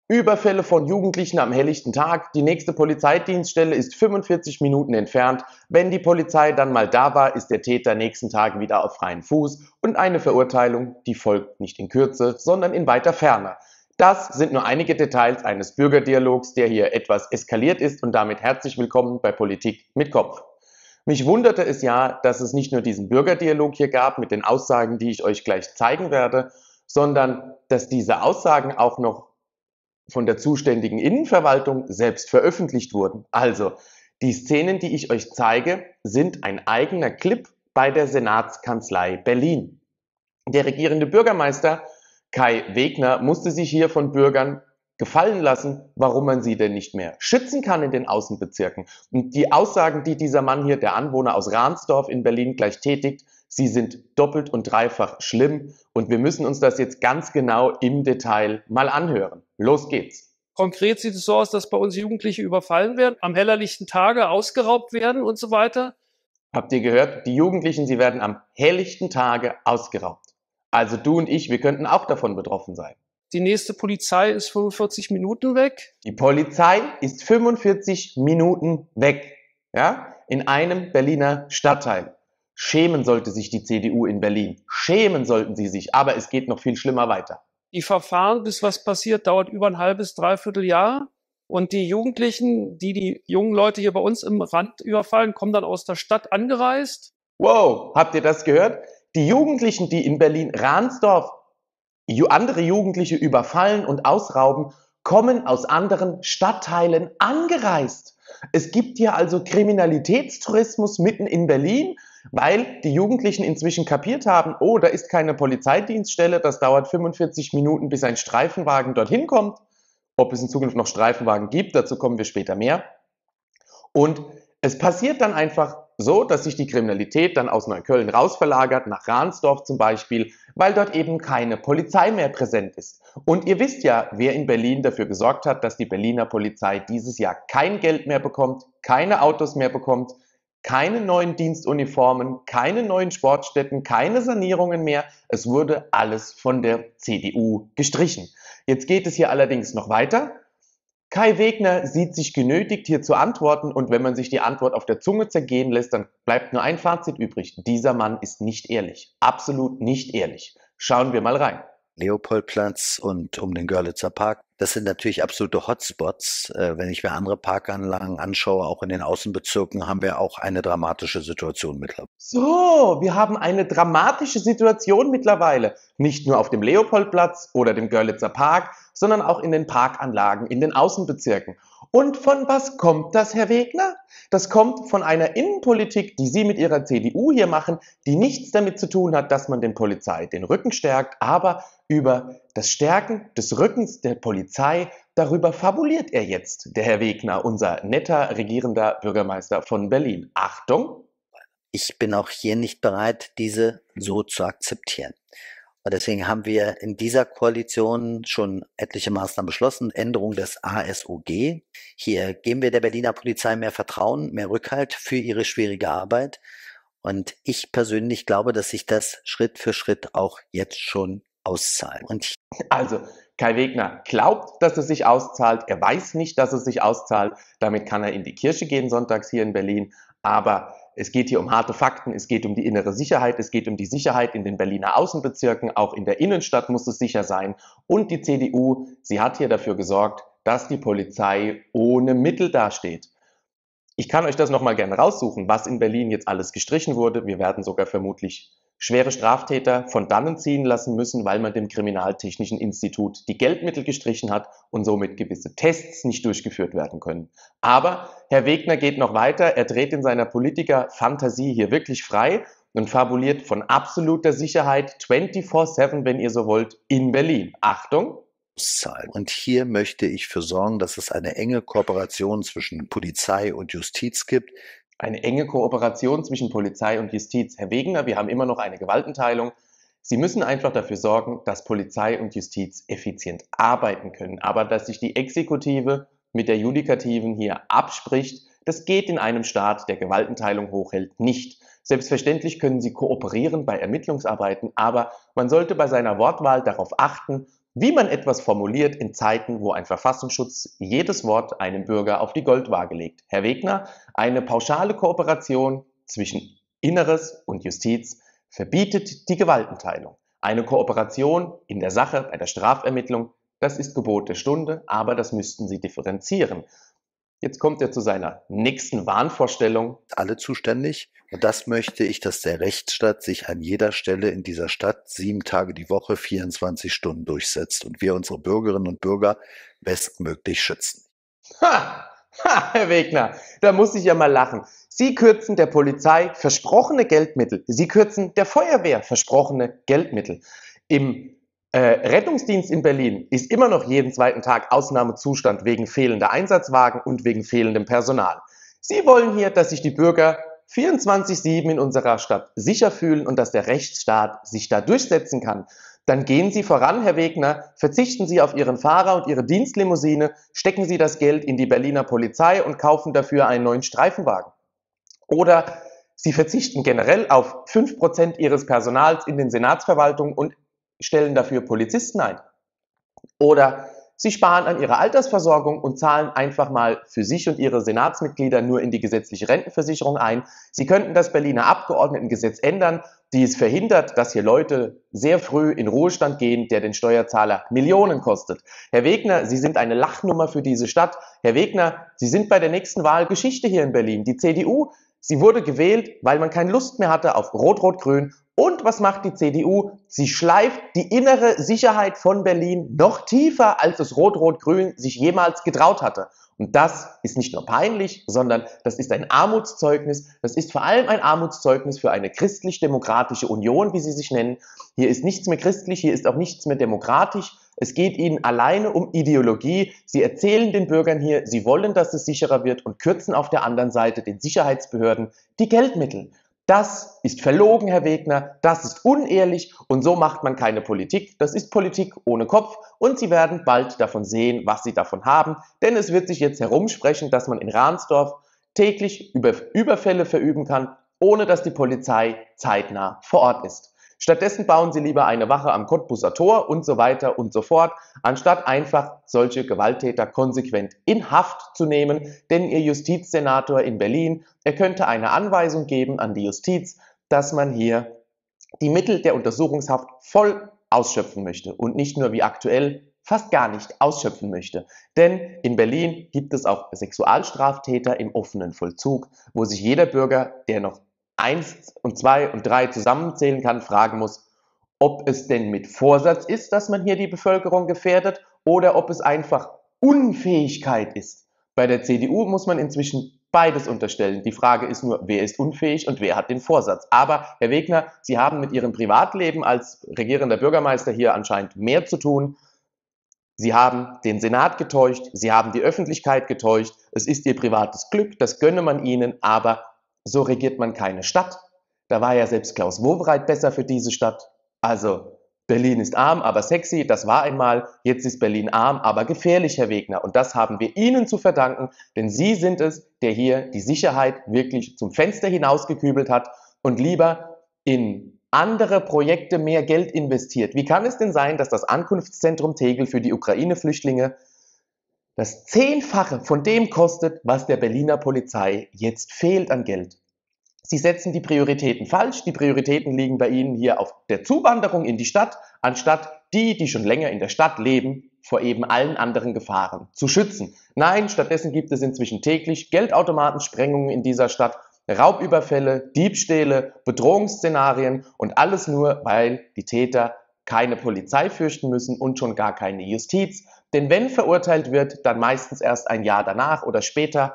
Überfälle von Jugendlichen am helllichten Tag. Die nächste Polizeidienststelle ist 45 Minuten entfernt. Wenn die Polizei dann mal da war, ist der Täter nächsten Tag wieder auf freiem Fuß und eine Verurteilung, die folgt nicht in Kürze, sondern in weiter Ferne. Das sind nur einige Details eines Bürgerdialogs, der hier etwas eskaliert ist, und damit herzlich willkommen bei Politik mit Kopf. Mich wunderte es ja, dass es nicht nur diesen Bürgerdialog hier gab mit den Aussagen, die ich euch gleich zeigen werde, sondern dass diese Aussagen auch noch von der zuständigen Innenverwaltung selbst veröffentlicht wurden. Also, die Szenen, die ich euch zeige, sind ein eigener Clip bei der Senatskanzlei Berlin. Der regierende Bürgermeister Kai Wegner musste sich hier von Bürgern gefallen lassen, warum man sie denn nicht mehr schützen kann in den Außenbezirken. Und die Aussagen, die dieser Mann hier, der Anwohner aus Ransdorf in Berlin, gleich tätigt, sie sind doppelt und dreifach schlimm, und wir müssen uns das jetzt ganz genau im Detail mal anhören. Los geht's. Konkret sieht es so aus, dass bei uns Jugendliche überfallen werden, am hellerlichten Tage ausgeraubt werden und so weiter. Habt ihr gehört? Die Jugendlichen, sie werden am helllichten Tage ausgeraubt. Also du und ich, wir könnten auch davon betroffen sein. Die nächste Polizei ist 45 Minuten weg. Die Polizei ist 45 Minuten weg, ja, in einem Berliner Stadtteil. Schämen sollte sich die CDU in Berlin. Schämen sollten sie sich, aber es geht noch viel schlimmer weiter. Die Verfahren, bis was passiert, dauert über ein halbes, dreiviertel Jahr. Und die Jugendlichen, die jungen Leute hier bei uns im Rand überfallen, kommen dann aus der Stadt angereist. Wow, habt ihr das gehört? Die Jugendlichen, die in Berlin-Ransdorf andere Jugendliche überfallen und ausrauben, kommen aus anderen Stadtteilen angereist. Es gibt hier also Kriminalitätstourismus mitten in Berlin, weil die Jugendlichen inzwischen kapiert haben, oh, da ist keine Polizeidienststelle, das dauert 45 Minuten, bis ein Streifenwagen dorthin kommt. Ob es in Zukunft noch Streifenwagen gibt, dazu kommen wir später mehr. Und es passiert dann einfach so, dass sich die Kriminalität dann aus Neukölln rausverlagert, nach Ransdorf zum Beispiel, weil dort eben keine Polizei mehr präsent ist. Und ihr wisst ja, wer in Berlin dafür gesorgt hat, dass die Berliner Polizei dieses Jahr kein Geld mehr bekommt, keine Autos mehr bekommt, keine neuen Dienstuniformen, keine neuen Sportstätten, keine Sanierungen mehr. Es wurde alles von der CDU gestrichen. Jetzt geht es hier allerdings noch weiter. Kai Wegner sieht sich genötigt, hier zu antworten, und wenn man sich die Antwort auf der Zunge zergehen lässt, dann bleibt nur ein Fazit übrig. Dieser Mann ist nicht ehrlich. Absolut nicht ehrlich. Schauen wir mal rein. Leopoldplatz und um den Görlitzer Park. Das sind natürlich absolute Hotspots. Wenn ich mir andere Parkanlagen anschaue, auch in den Außenbezirken, haben wir auch eine dramatische Situation mittlerweile. So, wir haben eine dramatische Situation mittlerweile. Nicht nur auf dem Leopoldplatz oder dem Görlitzer Park, sondern auch in den Parkanlagen, in den Außenbezirken. Und von was kommt das, Herr Wegner? Das kommt von einer Innenpolitik, die Sie mit Ihrer CDU hier machen, die nichts damit zu tun hat, dass man den Polizei den Rücken stärkt, aber über das Stärken des Rückens der Polizei, darüber fabuliert er jetzt, der Herr Wegner, unser netter regierender Bürgermeister von Berlin. Achtung! Ich bin auch hier nicht bereit, diese so zu akzeptieren. Und deswegen haben wir in dieser Koalition schon etliche Maßnahmen beschlossen. Änderung des ASOG. Hier geben wir der Berliner Polizei mehr Vertrauen, mehr Rückhalt für ihre schwierige Arbeit. Und ich persönlich glaube, dass sich das Schritt für Schritt auch jetzt schon auszahlt. Also, Kai Wegner glaubt, dass es sich auszahlt. Er weiß nicht, dass es sich auszahlt. Damit kann er in die Kirche gehen sonntags hier in Berlin. Aber es geht hier um harte Fakten, es geht um die innere Sicherheit, es geht um die Sicherheit in den Berliner Außenbezirken, auch in der Innenstadt muss es sicher sein. Und die CDU, sie hat hier dafür gesorgt, dass die Polizei ohne Mittel dasteht. Ich kann euch das nochmal gerne raussuchen, was in Berlin jetzt alles gestrichen wurde. Wir werden sogar vermutlich schwere Straftäter von dannen ziehen lassen müssen, weil man dem Kriminaltechnischen Institut die Geldmittel gestrichen hat und somit gewisse Tests nicht durchgeführt werden können. Aber Herr Wegner geht noch weiter. Er dreht in seiner Politiker-Fantasie hier wirklich frei und fabuliert von absoluter Sicherheit 24/7, wenn ihr so wollt, in Berlin. Achtung! Und hier möchte ich für sorgen, dass es eine enge Kooperation zwischen Polizei und Justiz gibt. Eine enge Kooperation zwischen Polizei und Justiz. Herr Wegner, wir haben immer noch eine Gewaltenteilung. Sie müssen einfach dafür sorgen, dass Polizei und Justiz effizient arbeiten können. Aber dass sich die Exekutive mit der Judikativen hier abspricht, das geht in einem Staat, der Gewaltenteilung hochhält, nicht. Selbstverständlich können sie kooperieren bei Ermittlungsarbeiten, aber man sollte bei seiner Wortwahl darauf achten, wie man etwas formuliert in Zeiten, wo ein Verfassungsschutz jedes Wort einem Bürger auf die Goldwaage legt. Herr Wegner, eine pauschale Kooperation zwischen Inneres und Justiz verbietet die Gewaltenteilung. Eine Kooperation in der Sache, bei der Strafermittlung, das ist Gebot der Stunde, aber das müssten Sie differenzieren. Jetzt kommt er zu seiner nächsten Wahnvorstellung. Alle zuständig. Und das möchte ich, dass der Rechtsstaat sich an jeder Stelle in dieser Stadt 7 Tage die Woche, 24 Stunden durchsetzt und wir unsere Bürgerinnen und Bürger bestmöglich schützen. Herr Wegner, da muss ich ja mal lachen. Sie kürzen der Polizei versprochene Geldmittel. Sie kürzen der Feuerwehr versprochene Geldmittel. Im Rettungsdienst in Berlin ist immer noch jeden zweiten Tag Ausnahmezustand wegen fehlender Einsatzwagen und wegen fehlendem Personal. Sie wollen hier, dass sich die Bürger 24/7 in unserer Stadt sicher fühlen und dass der Rechtsstaat sich da durchsetzen kann. Dann gehen Sie voran, Herr Wegner, verzichten Sie auf Ihren Fahrer und Ihre Dienstlimousine, stecken Sie das Geld in die Berliner Polizei und kaufen dafür einen neuen Streifenwagen. Oder Sie verzichten generell auf 5% Ihres Personals in den Senatsverwaltungen und stellen dafür Polizisten ein. Oder Sie sparen an Ihrer Altersversorgung und zahlen einfach mal für sich und Ihre Senatsmitglieder nur in die gesetzliche Rentenversicherung ein. Sie könnten das Berliner Abgeordnetengesetz ändern, die es verhindert, dass hier Leute sehr früh in Ruhestand gehen, der den Steuerzahler Millionen kostet. Herr Wegner, Sie sind eine Lachnummer für diese Stadt. Herr Wegner, Sie sind bei der nächsten Wahl Geschichte hier in Berlin. Die CDU, sie wurde gewählt, weil man keine Lust mehr hatte auf Rot-Rot-Grün. Und was macht die CDU? Sie schleift die innere Sicherheit von Berlin noch tiefer, als es Rot-Rot-Grün sich jemals getraut hatte. Und das ist nicht nur peinlich, sondern das ist ein Armutszeugnis. Das ist vor allem ein Armutszeugnis für eine christlich-demokratische Union, wie sie sich nennen. Hier ist nichts mehr christlich, hier ist auch nichts mehr demokratisch. Es geht ihnen alleine um Ideologie. Sie erzählen den Bürgern hier, sie wollen, dass es sicherer wird und kürzen auf der anderen Seite den Sicherheitsbehörden die Geldmittel. Das ist verlogen, Herr Wegner, das ist unehrlich und so macht man keine Politik. Das ist Politik ohne Kopf und Sie werden bald davon sehen, was Sie davon haben, denn es wird sich jetzt herumsprechen, dass man in Ransdorf täglich Überfälle verüben kann, ohne dass die Polizei zeitnah vor Ort ist. Stattdessen bauen Sie lieber eine Wache am Cottbuser Tor und so weiter und so fort, anstatt einfach solche Gewalttäter konsequent in Haft zu nehmen. Denn Ihr Justizsenator in Berlin, er könnte eine Anweisung geben an die Justiz, dass man hier die Mittel der Untersuchungshaft voll ausschöpfen möchte und nicht nur wie aktuell fast gar nicht ausschöpfen möchte. Denn in Berlin gibt es auch Sexualstraftäter im offenen Vollzug, wo sich jeder Bürger, der noch 1 und 2 und 3 zusammenzählen kann, fragen muss, ob es denn mit Vorsatz ist, dass man hier die Bevölkerung gefährdet oder ob es einfach Unfähigkeit ist. Bei der CDU muss man inzwischen beides unterstellen. Die Frage ist nur, wer ist unfähig und wer hat den Vorsatz. Aber, Herr Wegner, Sie haben mit Ihrem Privatleben als regierender Bürgermeister hier anscheinend mehr zu tun. Sie haben den Senat getäuscht, Sie haben die Öffentlichkeit getäuscht. Es ist Ihr privates Glück, das gönne man Ihnen, aber so regiert man keine Stadt. Da war ja selbst Klaus Wowereit besser für diese Stadt. Also Berlin ist arm, aber sexy, das war einmal. Jetzt ist Berlin arm, aber gefährlich, Herr Wegner. Und das haben wir Ihnen zu verdanken, denn Sie sind es, der hier die Sicherheit wirklich zum Fenster hinausgekübelt hat und lieber in andere Projekte mehr Geld investiert. Wie kann es denn sein, dass das Ankunftszentrum Tegel für die Ukraine-Flüchtlinge das 10-fache von dem kostet, was der Berliner Polizei jetzt fehlt an Geld? Sie setzen die Prioritäten falsch. Die Prioritäten liegen bei Ihnen hier auf der Zuwanderung in die Stadt, anstatt die schon länger in der Stadt leben, vor eben allen anderen Gefahren zu schützen. Nein, stattdessen gibt es inzwischen täglich Geldautomatensprengungen in dieser Stadt, Raubüberfälle, Diebstähle, Bedrohungsszenarien und alles nur, weil die Täter keine Polizei fürchten müssen und schon gar keine Justiz. Denn wenn verurteilt wird, dann meistens erst ein Jahr danach oder später.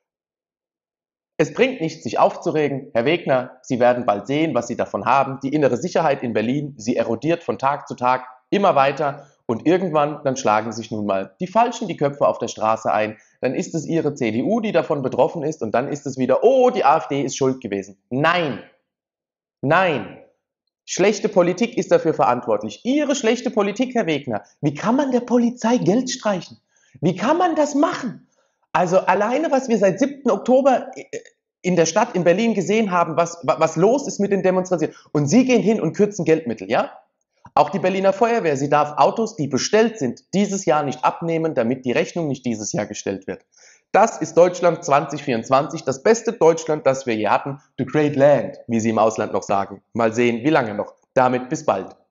Es bringt nichts, sich aufzuregen. Herr Wegner, Sie werden bald sehen, was Sie davon haben. Die innere Sicherheit in Berlin, sie erodiert von Tag zu Tag immer weiter. Und irgendwann, dann schlagen sich nun mal die Falschen die Köpfe auf der Straße ein. Dann ist es Ihre CDU, die davon betroffen ist. Und dann ist es wieder, oh, die AfD ist schuld gewesen. Nein, nein. Schlechte Politik ist dafür verantwortlich. Ihre schlechte Politik, Herr Wegner. Wie kann man der Polizei Geld streichen? Wie kann man das machen? Also alleine, was wir seit 7. Oktober in der Stadt in Berlin gesehen haben, was los ist mit den Demonstrationen. Und Sie gehen hin und kürzen Geldmittel, ja? Auch die Berliner Feuerwehr, sie darf Autos, die bestellt sind, dieses Jahr nicht abnehmen, damit die Rechnung nicht dieses Jahr gestellt wird. Das ist Deutschland 2024, das beste Deutschland, das wir je hatten. The Great Land, wie sie im Ausland noch sagen. Mal sehen, wie lange noch. Damit bis bald.